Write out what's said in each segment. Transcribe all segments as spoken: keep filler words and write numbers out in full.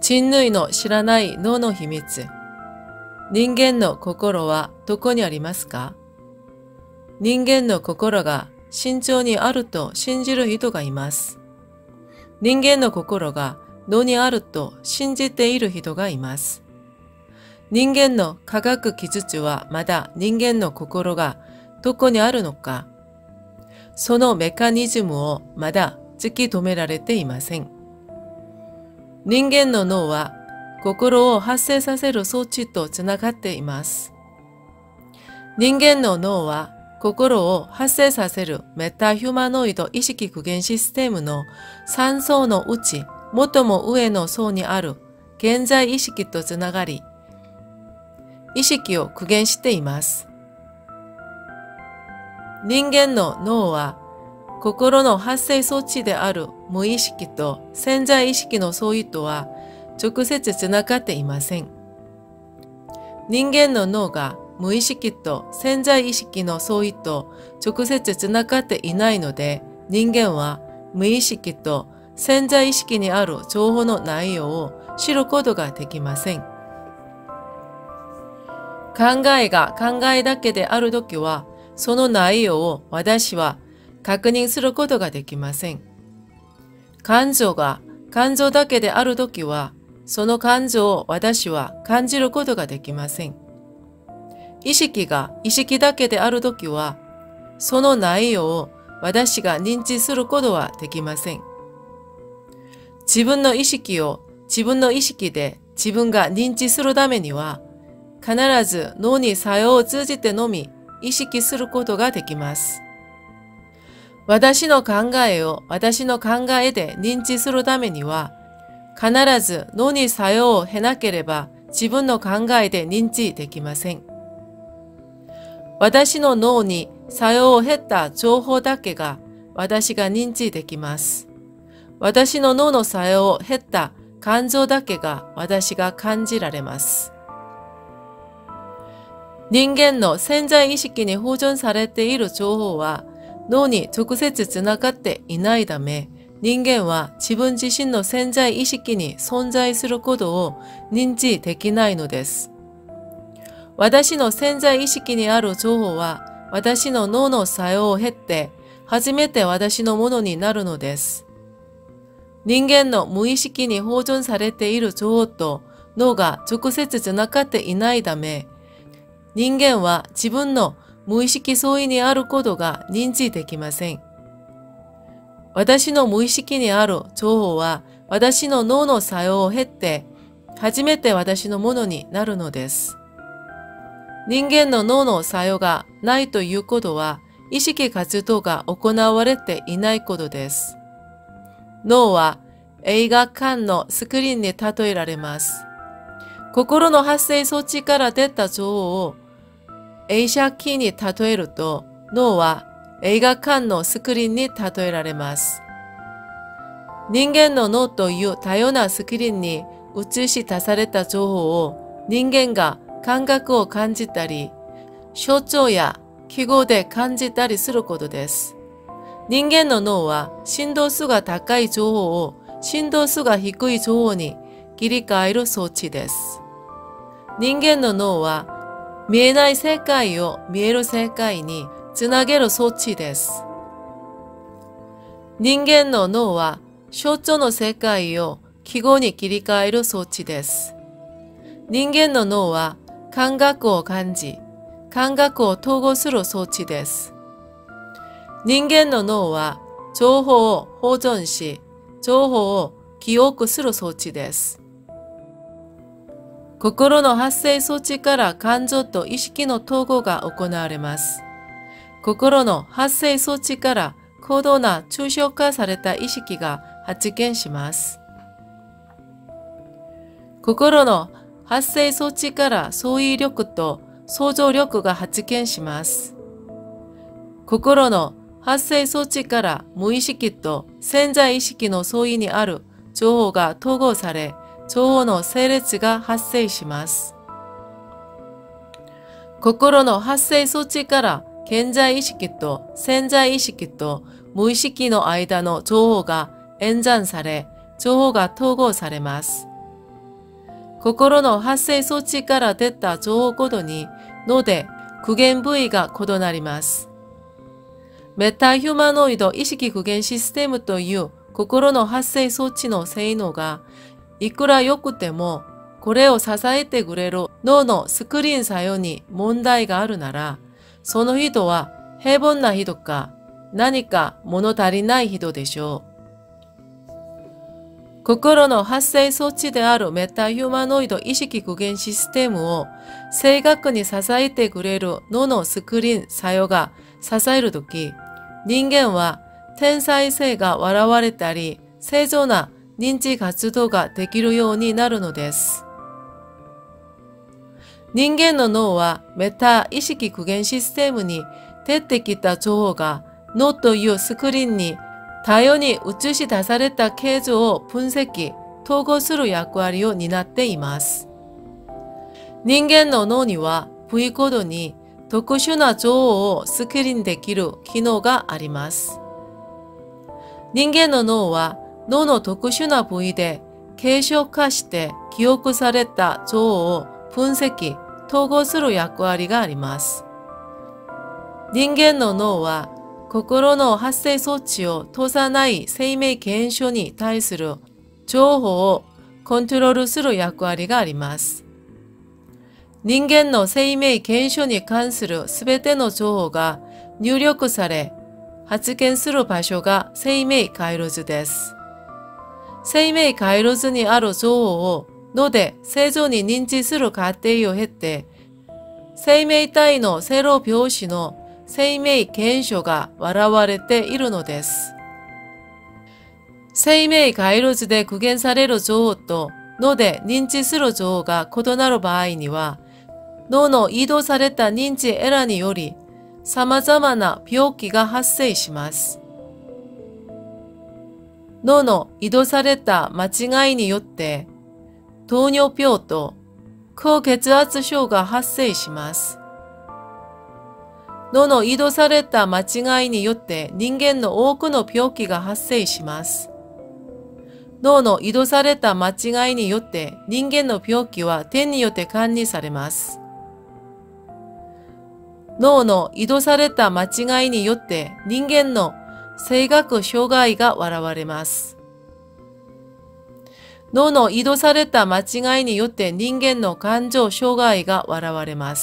人類の知らない脳の秘密。人間の心はどこにありますか？人間の心が慎重にあると信じる人がいます。人間の心が脳にあると信じている人がいます。人間の科学技術はまだ人間の心がどこにあるのか、そのメカニズムをまだ突き止められていません。人間の脳は心を発生させる装置とつながっています。人間の脳は心を発生させるメタヒューマノイド意識具現システムのさん層のうち最も上の層にある現在意識とつながり、意識を具現しています。人間の脳は心の発生装置である無意識と潜在意識の相違とは直接つながっていません。人間の脳が無意識と潜在意識の相違と直接つながっていないので、人間は無意識と潜在意識にある情報の内容を知ることができません。考えが考えだけであるときは、その内容を私は確認することができません。感情が感情だけであるときは、その感情を私は感じることができません。意識が意識だけであるときは、その内容を私が認知することはできません。自分の意識を自分の意識で自分が認知するためには、必ず脳に作用を通じてのみ意識することができます。私の考えを私の考えで認知するためには、必ず脳に作用を経なければ自分の考えで認知できません。私の脳に作用を経た情報だけが私が認知できます。私の脳の作用を経た感情だけが私が感じられます。人間の潜在意識に保存されている情報は脳に直接つながっていないため、人間は自分自身の潜在意識に存在することを認知できないのです。私の潜在意識にある情報は私の脳の作用を経て初めて私のものになるのです。人間の無意識に保存されている情報と脳が直接つながっていないため、人間は自分の無意識相違にあることが認知できません。私の無意識にある情報は私の脳の作用を経て初めて私のものになるのです。人間の脳の作用がないということは意識活動が行われていないことです。脳は映画館のスクリーンに例えられます。心の発生装置から出た情報を映写機に例えると、脳は映画館のスクリーンに例えられます。人間の脳という多様なスクリーンに映し出された情報を人間が感覚を感じたり、象徴や記号で感じたりすることです。人間の脳は振動数が高い情報を振動数が低い情報に切り替える装置です。人間の脳は見えない世界を見える世界につなげる装置です。人間の脳は象徴の世界を記号に切り替える装置です。人間の脳は感覚を感じ、感覚を統合する装置です。人間の脳は情報を保存し、情報を記憶する装置です。心の発生装置から感情と意識の統合が行われます。心の発生装置から高度な抽象化された意識が発現します。心の発生装置から創意力と想像力が発現します。心の発生装置から無意識と潜在意識の相違にある情報が統合され、情報の整列が発生します。心の発生装置から現在意識と潜在意識と無意識の間の情報が演算され、情報が統合されます。 心の発生装置から出た情報ごとに脳で具現部位が異なります。メタヒューマノイド意識具現システムという心の発生装置の性能がいくら良くても、これを支えてくれる脳のスクリーン作用に問題があるなら、その人は平凡な人か何か物足りない人でしょう。心の発生装置であるメタヒューマノイド意識具現システムを正確に支えてくれる脳のスクリーン作用が支えるとき、人間は天才性が笑われたり、正常な認知活動ができるようになるのです。人間の脳はメタ意識具現システムに出てきた情報が脳というスクリーンに多様に映し出された形状を分析、統合する役割を担っています。人間の脳には部位ごとに特殊な情報をスクリーンできる機能があります。人間の脳は脳の特殊な部位で継承化して記憶された情報を分析、統合する役割があります。人間の脳は心の発生装置を通さない生命現象に対する情報をコントロールする役割があります。人間の生命現象に関するすべての情報が入力され、発現する場所が生命回路図です。生命回路図にある情報を脳で正常に認知する過程を経て、生命体のセロ拍子の生命現象が現れているのです。生命回路図で具現される情報と脳で認知する情報が異なる場合には、脳の移動された認知エラーにより様々な病気が発生します。脳の移動された間違いによって糖尿病と高血圧症が発生します。脳の移動された間違いによって人間の多くの病気が発生します。脳の移動された間違いによって人間の病気は天によって管理されます。脳の移動された間違いによって人間の性格障害が現れます。脳の移動された間違いによって人間の感情障害が現れます。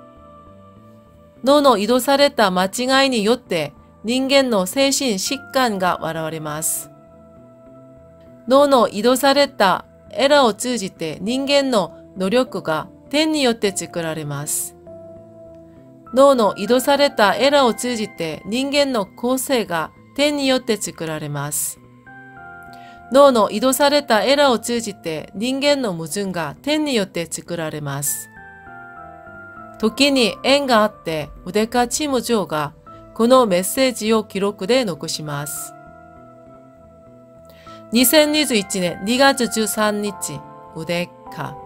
脳の移動された間違いによって人間の精神疾患が現れます。脳の移動されたエラーを通じて人間の能力が天によって作られます。脳の移動されたエラーを通じて人間の構成が天によって作られます。脳の移動されたエラーを通じて人間の矛盾が天によって作られます。時に縁があって腕かチーム長がこのメッセージを記録で残します。にせんにじゅういちねんにがつじゅうさんにち、腕か。